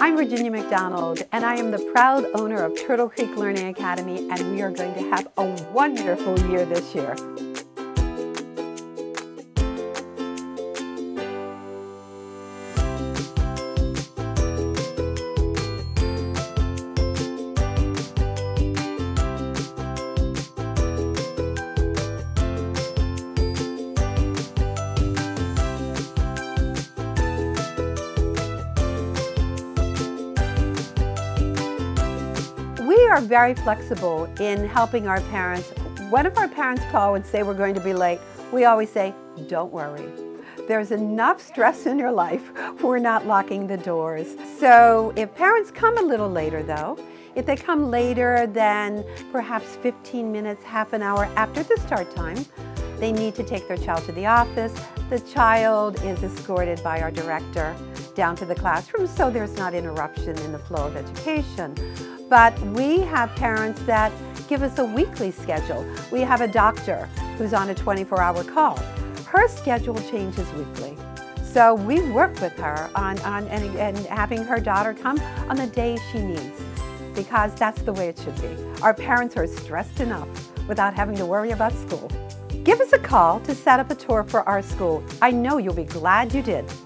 I'm Virginia McDonald, and I am the proud owner of Turtle Creek Learning Academy, and we are going to have a wonderful year this year. We are very flexible in helping our parents. When our parents call and say we're going to be late, we always say, don't worry. There's enough stress in your life. We're not locking the doors. So if parents come a little later though, if they come later than perhaps 15 minutes, half an hour after the start time, they need to take their child to the office. The child is escorted by our director down to the classroom so there's not interruption in the flow of education. But we have parents that give us a weekly schedule. We have a doctor who's on a 24-hour call. Her schedule changes weekly. So we work with her on having her daughter come on the day she needs, because that's the way it should be. Our parents are stressed enough without having to worry about school. Give us a call to set up a tour for our school. I know you'll be glad you did.